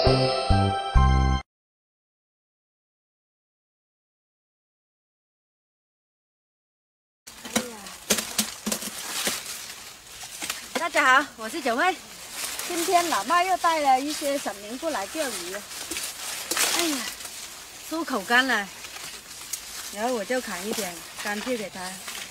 大家好，我是九妹。今天老妈又带了一些沈明过来钓鱼。哎呀，收口干了，然后我就砍一点干去给他。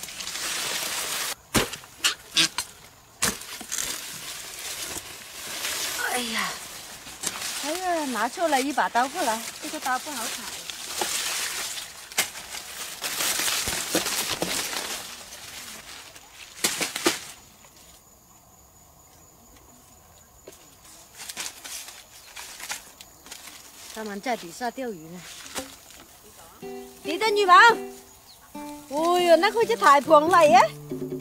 哎呀，哎呀，拿错了一把刀过来，这个刀不好砍。 他们在底下钓鱼呢。你的羽毛，哎呀，那佢只大胖嚟啊！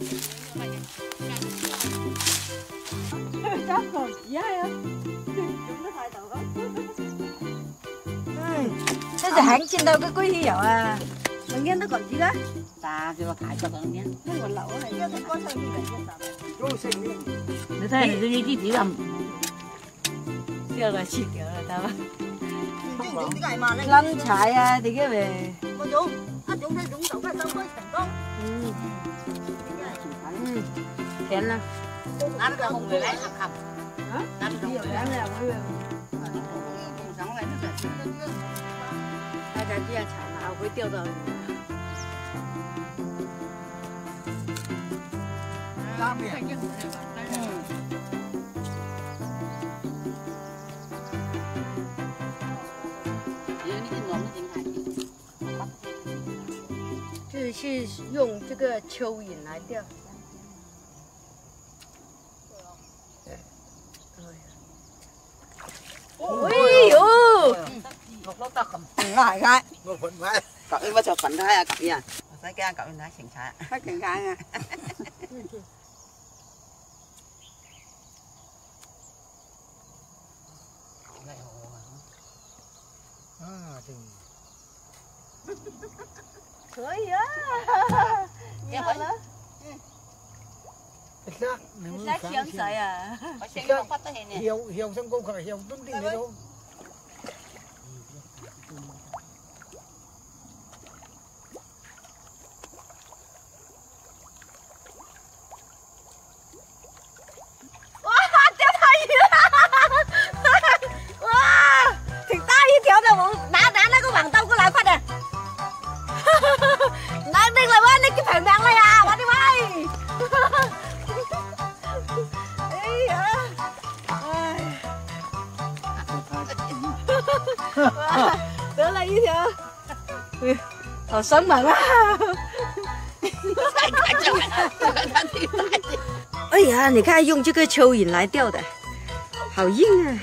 大胖而家啊，用得太大這隻行見到個龜魚油啊，兩間都còn gì đó？ ta cho thải cho con nhé. Nó còn lẩu này, nó có sao như vậy? Nó thấy là cái chỉ làm. Chưa là chỉ kiểu là tao. Lăn chạy à thì cái về. Kén là. Nó là một người lấy học học. Hả? Nó là đáng là mấy người. Sống lại nó là. 大家这样炒哪会钓到鱼？ 拉面。这是用这个蚯蚓来钓。哎呦！ nó ta cầm. Lại cái. Nó phận vậy. Cậu ấy bao giờ phận thay à cậu nhỉ? Sai cái cậu ấy nói chỉnh trái. Phải chỉnh trái nha. Khui á. Nghe vậy đó. Xác khiêng sợi à. Hiều xong cô khỏi hiều tung tin này đâu. Đó là như thế. Họ sống mà quá.哎呀，你看用这个蚯蚓来钓的，好硬啊！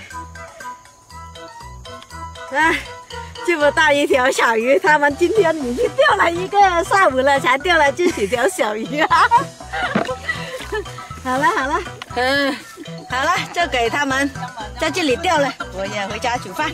啊，这么大一条小鱼，他们今天已经钓了一个下午了，才钓了这几条小鱼啊！好了好了，好了，就给他们在这里钓了，我也回家煮饭。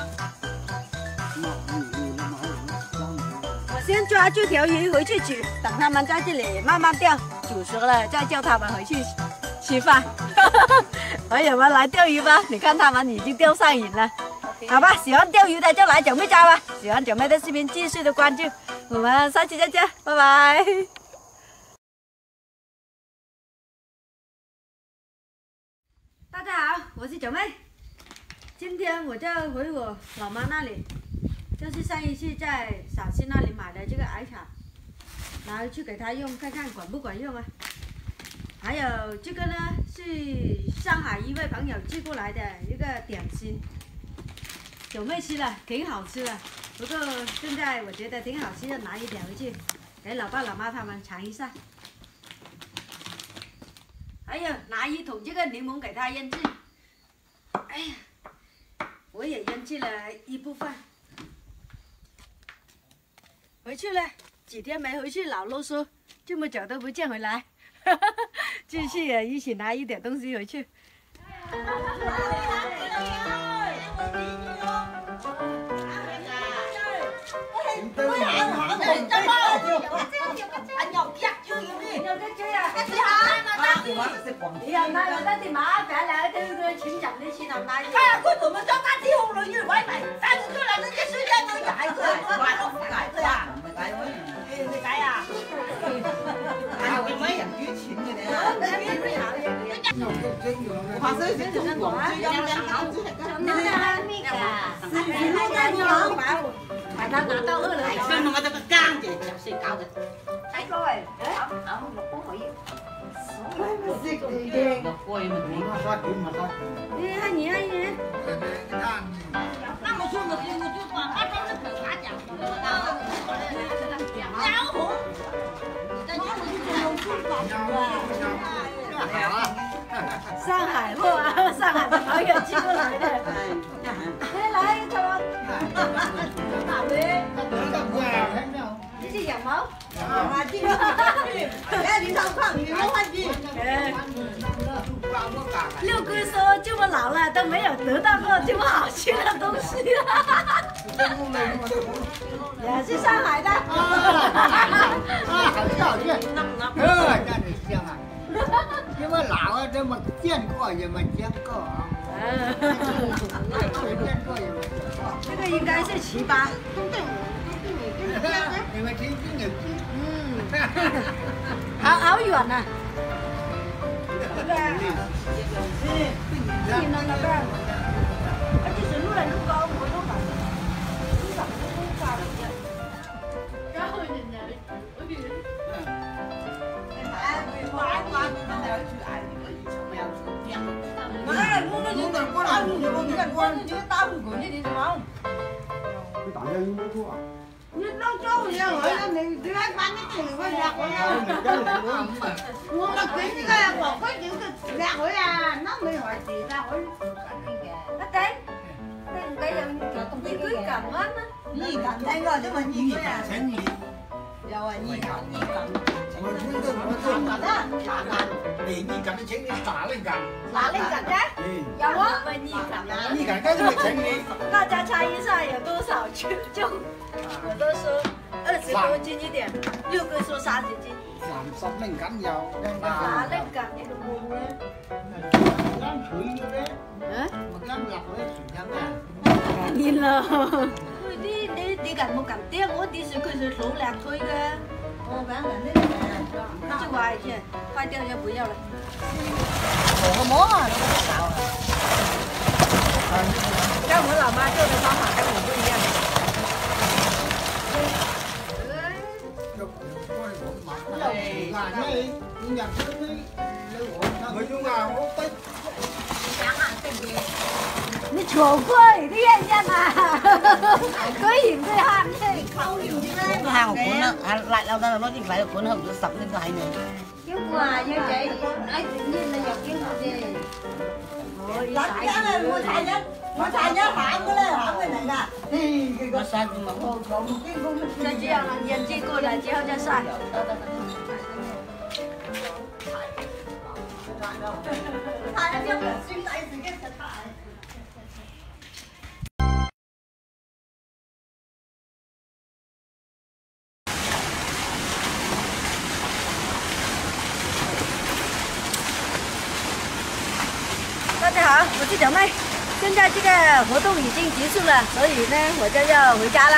先抓这条鱼回去煮，等他们在这里慢慢钓，煮熟了再叫他们回去吃饭。朋友们来钓鱼吧，你看他们已经钓上瘾了，好吧？喜欢钓鱼的就来九妹家吧，喜欢九妹的视频继续的关注，我们下期再见，拜拜。大家好，我是九妹，今天我就回我老妈那里。 就是上一次在陕西那里买的这个艾草，拿回去给他用，看看管不管用啊。还有这个呢，是上海一位朋友寄过来的一个点心，九妹吃了挺好吃的，不过现在我觉得挺好吃的，拿一点回去给老爸老妈他们尝一下。还有拿一桶这个柠檬给他腌制，哎呀，我也腌制了一部分。 回去了，几天没回去，老啰嗦，这么久都不见回来，继续也一起拿一点东西回去。 月外卖，30个人，人家睡觉都改子，改子呀，唔改喎，你改啊？啊，我咪人於錢嘅咧。話說是中國，最有兩口子係咁。 那个米噶，你那个你老把我把它拿到2楼。 所以我這個乾嘅就先搞嘅。 哎各位， 個灰咪點？ 你看你看你， 那麼說我就把他當成可啥講？然後， 上海货啊，上海的朋友寄过来的。来一头，哪位？你是羊毛？六哥说这么老了都没有得到过这么好吃的东西，也是上海的。 好吃好吃，那你香啊！这么老啊，这么见过也没见过啊，没见过也没见过。 这个应该是糍粑。 你们听听有几？ 好远呐！你弄那边，就是路来路高，我都把路上都挂了一样。然后人家， 你老早你你还把你这个两回啊？我们给你个我快就是2回啊，那没法子3回。 阿仔，你唔計有二居咁啊？ 你咁聽過啫嘛？你咁請你， 又係你咁。 我聽到我聽話啦，你咁請你哪裡咁？ 哪裡咁啫？有啊，問二咁啊。 你咁跟住咪請你。 大家猜一下有多少就我都說20多斤一點，六哥說30斤。 30零緊有， 哪裡咁你都冇咧？ 啱佢嘅咧，咪啱落嗰啲船飲啊！ 你咯，你咁冇咁啲，我啲是佢是老叻推嘅。 我反正那个， 那就歪一些，坏掉就不要了。 磨磨啊！ 跟我老媽做的方法跟我不一樣。你錯怪啲人啫嘛，居然對慳氣，溝鹽啲咧。 個hàng cuốn á, lại lao ra là nó chỉ phải cuốn hợp nó sập lên dài này. Chứ quà như vậy, ai tự nhiên là dọc kiếm gì? Ôi, Tại sao là mua xài nhá hãng cái này nè. Thì cái Nó sai nhưng mà còn cái con cho chị là nhìn chị cô là chị cho sai. thải nó biết là suy tại gì cái thật thải. 大家好，我是小妹。现在这个活动已经结束了，所以呢，我就要回家了。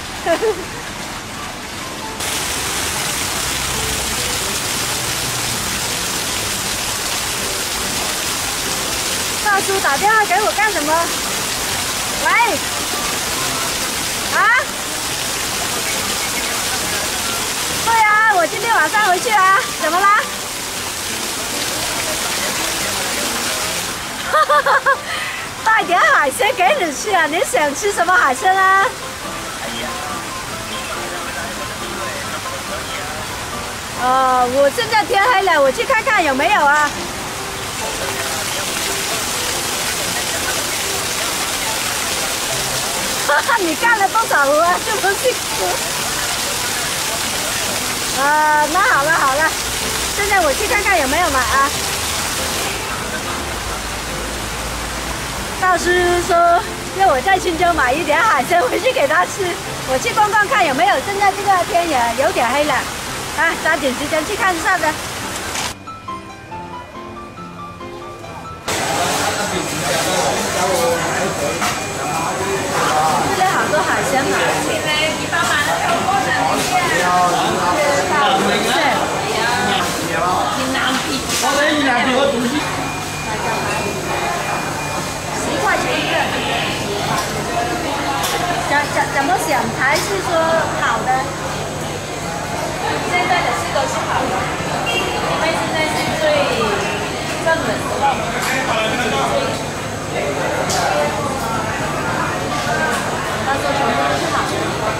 大叔打电话给我干什么？喂，啊？对啊，我今天晚上回去啊，怎么啦？带点海鲜给你吃啊！你想吃什么海鲜啊？我现在天黑了，我去看看有没有啊。哈哈，你干了多少活啊？这么辛苦。那好了好了，现在我去看看有没有买啊。大叔说要我在青州买一点海鲜回去给他吃，我去逛逛看有没有。现在这个天也有点黑了，抓紧时间去看一下的。 海鲜嘛。10块钱一个。怎么想还是说好的？ 现在的是都是好的，因为现在是最正的时候。他说全部都是好的。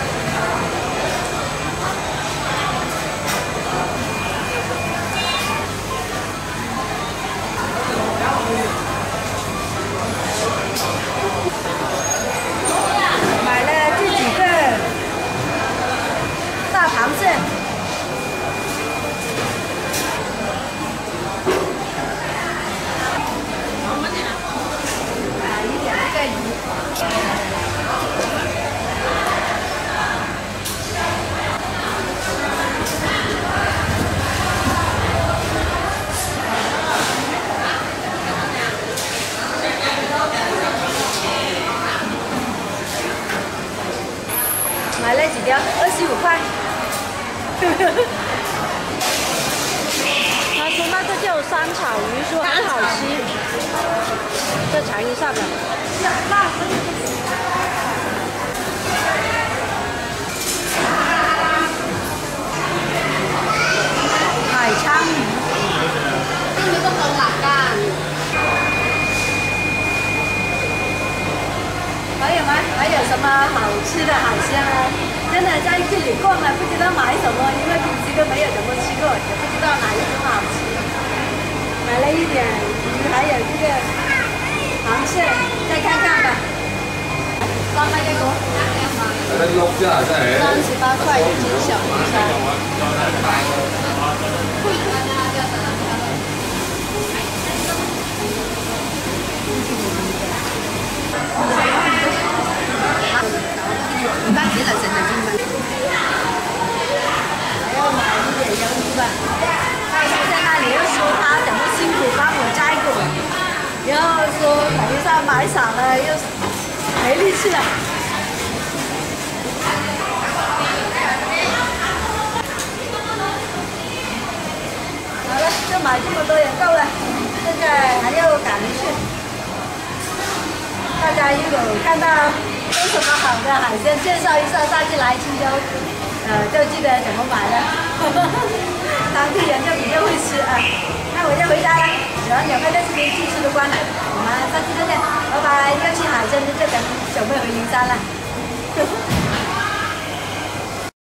买了这几个大螃蟹。买了几条，25块。 他说那个叫三草鱼，说很好吃，再尝一下吧。海鲳鱼， 这个都辣干。 还有吗？还有什么好吃的海鲜啊？真的在这里逛了，不知道买什么，因为平时都没有怎么吃过，也不知道哪一种好吃。买了一点鱼，还有这个螃蟹，再看看吧。 三蚊一個。38塊一斤小魚燒。200幾就成日先買。 还要买一点鱿鱼吧。他是在那里又说他怎么辛苦帮我摘过，然后说等一下买少了又没力气了。好了，就买这么多也够了，现在还要赶回去。大家如果看到有什么好的海鲜，介绍一下，下次来青州，就记得怎么买了。当地人就比较会吃啊。那我就回家了，喜欢小妹的视频继续的关注，我们下次再见，拜拜。要去海鲜就等小妹回灵山了。